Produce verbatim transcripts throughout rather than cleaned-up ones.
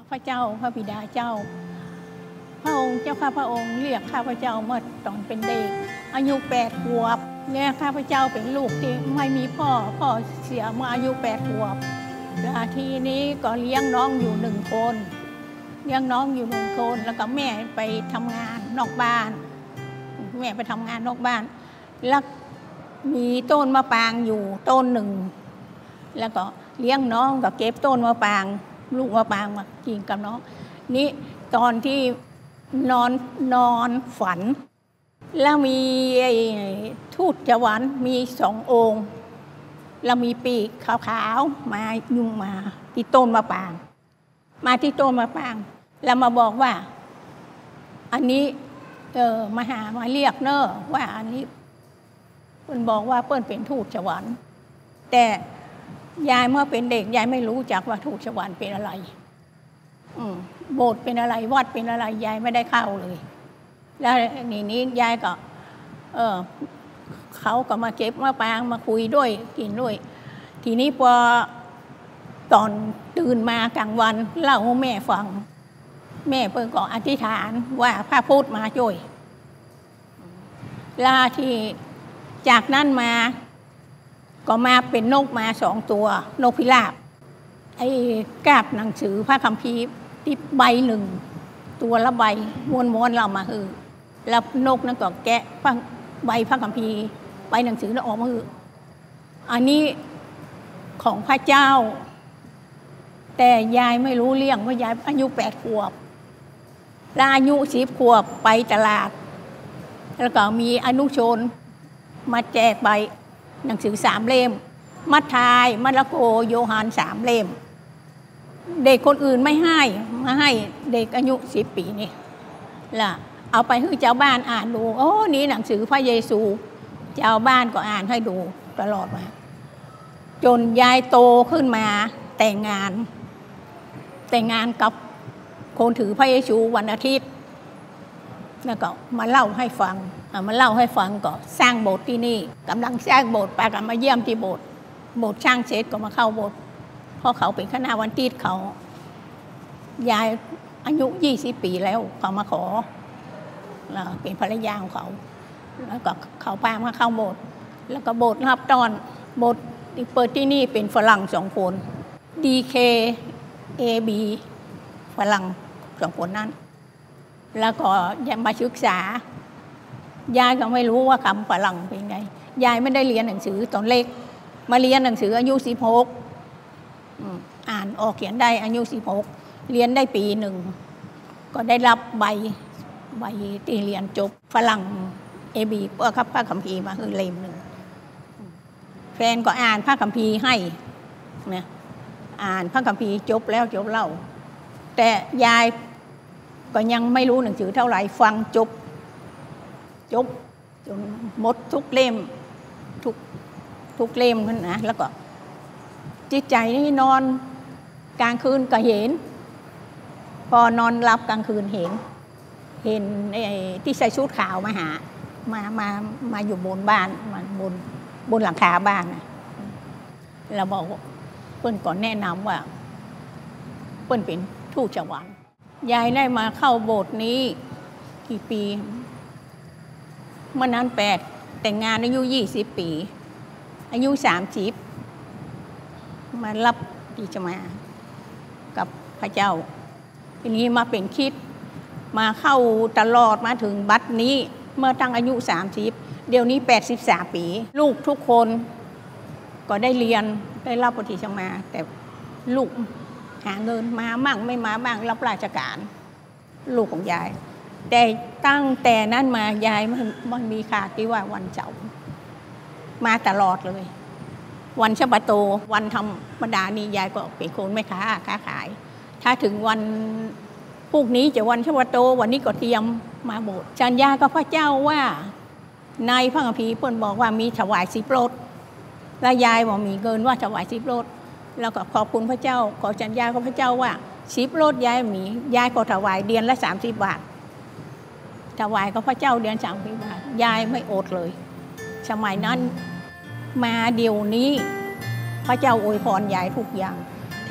พระเจ้าพระบิดาเจ้าพระองค์เจ้าข้าพระองค์เรียกข้าพระเจ้าเมื่อตอนเป็นเด็กอายุแปดขวบเนี่ยข้าพระเจ้าเป็นลูกที่ไม่มีพ่อพ่อเสียเมื่ออายุแปดขวบแล้วทีนี้ก็เลี้ยงน้องอยู่หนึ่งคนเลี้ยงน้องอยู่หนึ่งคนแล้วก็แม่ไปทำงานนอกบ้านแม่ไปทำงานนอกบ้านแล้วมีต้นมะปรางอยู่ต้นหนึ่งแล้วก็เลี้ยงน้องก็เก็บต้นมะปรางลูกมะปรางมากินกับน้องนี่ตอนที่นอนนอนฝันแล้วมีทูตสวรรค์มีสององค์แล้วมีปีกขาวๆมายุ่งมาที่ต้นมะปรางมาที่ต้นมะปรางแล้วมาบอกว่าอันนี้เออมาหามาเรียกเนอะว่าอันนี้เปิ้นบอกว่าเปิ้นเป็นทูตสวรรค์แต่ยายเมื่อเป็นเด็กยายไม่รู้จักว่าทูตสวรรค์เป็นอะไรโบสถ์เป็นอะไรวัดเป็นอะไรยายไม่ได้เข้าเลยแล้วนี่นี้ยายก็เออเขาก็มาเก็บมะปรางมาคุยด้วยกินด้วยทีนี้พอตอนตื่นมากลางวันเล่าให้แม่ฟังแม่เพิ่งก็อธิษฐานว่าพระพุทธมาช่วยลาที่จากนั้นมาก็มาเป็นนกมาสองตัวนกพิราบไอ้กาบหนังสือพระคัมภีร์ที่ใบหนึ่งตัวละใบม้วนๆเรามาคือแล้วนกนั่นก็แกะใบพระคัมภีร์ใบหนังสือแล้วออกมาคืออันนี้ของพระเจ้าแต่ยายไม่รู้เรื่องว่ายายอายุแปดขวบแล้วอายุสิบขวบไปตลาดแล้วก็มีอนุชนมาแจกใบหนังสือสามเล่มมัทธิยมาระโกโยฮันสามเล่มเด็กคนอื่นไม่ให้มาให้เด็กอายุสิบปีนี่ล่ะเอาไปให้เจ้าบ้านอ่านดูโอ้นี่หนังสือพระเยซูเจ้าบ้านก็อ่านให้ดูตลอดมาจนยายโตขึ้นมาแต่งงานแต่งงานกับคนถือพระเยซูวันอาทิตย์แล้วก็มาเล่าให้ฟังมาเล่าให้ฟังก็สร้างโบสถ์ที่นี่กำลังสร้างโบสถ์ปากันมาเยี่ยมที่โบสถ์โบสถ์ช่างเสร็จก็มาเข้าโบสถ์เพราะเขาเป็นคณะวันติดเขายายอายุยี่สิบปีแล้วเขามาขอเป็นภรรยาของเขาแล้วก็เขาพามาเข้าโบสถ์แล้วก็โบสถ์รับตอนโบสถ์ที่เปิดที่นี่เป็นฝรั่งสองคน ดี เค เอ บี ฝรั่งสองคนนั้นแล้วก็ยังมาศึกษายายก็ไม่รู้ว่าคำฝรั่งเป็นไงยายไม่ได้เรียนหนังสือตอนเล็กมาเรียนหนังสืออายุสิบหกอ่านออกเขียนได้อายุสิบหกเรียนได้ปีหนึ่งก็ได้รับใบใบที่เรียนจบฝรั่งเอบีเพื่อครับพระคัมภีร์มาคือเล่มหนึ่งแฟนก็อ่านพระคัมภีร์ให้เนี่ยอ่านพระคัมภีร์จบแล้วจบเล่าแต่ยายก็ยังไม่รู้หนังสือเท่าไหร่ฟังจบจบจนหมดทุกเล่มทุกทุกเล่มนั่นนะแล้วก็จิตใจนี่นอนกลางคืนก็เห็นพอนอนหลับกลางคืนเห็นเห็นไอ้ที่ใส่ชุดขาวมาหามามามาอยู่บนบ้านมาบนบนหลังคาบ้านนะเราบอกเปิ้นก่อนแนะนำว่าเปิ้นเป็นทูตสวรรค์ยายได้มาเข้าโบสถ์นี้กี่ปีเมื่อนั้นแปดแต่งงานอายุยี่สิบปีอายุสามสิบมารับที่จะมากับพระเจ้าทีนี้มาเป็นคริสต์มาเข้าตลอดมาถึงบัดนี้เมื่อตั้งอายุสามสิบเดี๋ยวนี้แปดสิบสามปีลูกทุกคนก็ได้เรียนได้รับปฏิชมาแต่ลูกหาเงินมามั่งไม่มาบ้างรับราชการลูกของยายแต่ตั้งแต่นั้นมายายมันมันมีขาดที่ว่าวันเสาร์มาตลอดเลยวันชบโตวันธรรมดานี่ยายก็เป็นคนไม่ค้าค้าขายถ้าถึงวันพวกนี้จะวันชบโตวันนี้ก็เตรียมมาโบสถ์สัญญากับพระเจ้าว่าในพระคัมภีร์เพิ่นบอกว่ามีถวายสิบรถและยายบอกมีเงินว่าถวายสิบรถแล้วก็ขอบคุณพระเจ้าขอสัญญากับพระเจ้าว่าสิบรถยายมียายก็ถวายเดือนละสามสิบบาทถวายกับพระเจ้าเดือนสามสิบบาทยายไม่อดเลยสมัยนั้นมาเดี๋ยวนี้พระเจ้าอวยพรยายทุกอย่าง ถ้า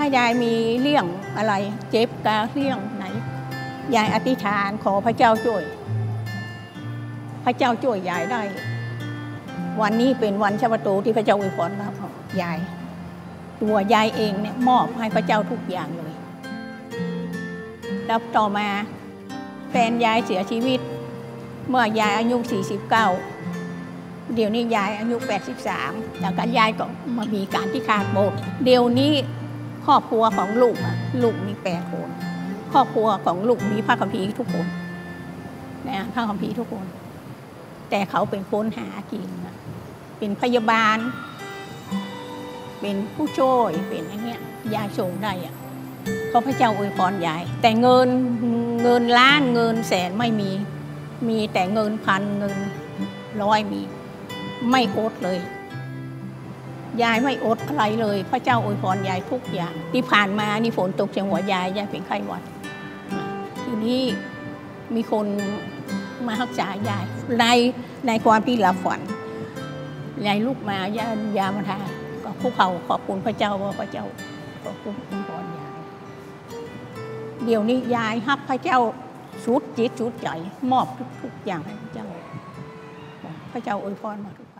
ถ้ายายมีเรื่องอะไรเจ็บกาเรื่องไหนยายอธิษฐานขอพระเจ้าช่วยพระเจ้าช่วยยายได้วันนี้เป็นวันชาประตูที่พระเจ้าอวยพรรับยายตัวยายเองเนี่ยมอบให้พระเจ้าทุกอย่างเลยแล้วต่อมาแฟนยายเสียชีวิตเมื่อยายอายุสี่สิบเก้าเดี๋ยวนี้ยายอายุแปดสิบสามแล้วก็ยายก็มามีการที่ขาดโบสถ์เดี๋ยวนี้ครอบครัวของลูกลูกมีแปดคนครอบครัวของลูกมีพระคัมภีร์ทุกคนนะพระคัมภีร์ทุกคนแต่เขาเป็นคนหากินเป็นพยาบาลเป็นผู้ช่วยเป็นอย่างเงี้ยยายส่งได้อะเพราะพระเจ้าอวยพรยายแต่เงินเงินล้านเงินแสนไม่มีมีแต่เงินพันเงินร้อยมีไม่อดเลยยายไม่อดอะไรเลยพระเจ้าอวยพรยายทุกอย่างที่ผ่านมานี่ฝนตกเฉียงหัวยายยายเป็นไข้หวัดทีนี้มีคนมารักษายายในในความที่หลับฝันยายลุกมายายามาทานก็คุกเข่าขอบคุณพระเจ้าว่าพระเจ้าขอบคุณอวยพรยายเดี๋ยวนี้ยายฮับพระเจ้าสุดจิตสุดใจมอบทุกๆอย่างให้พระเจ้าพระเจ้าอวยพรมาทุก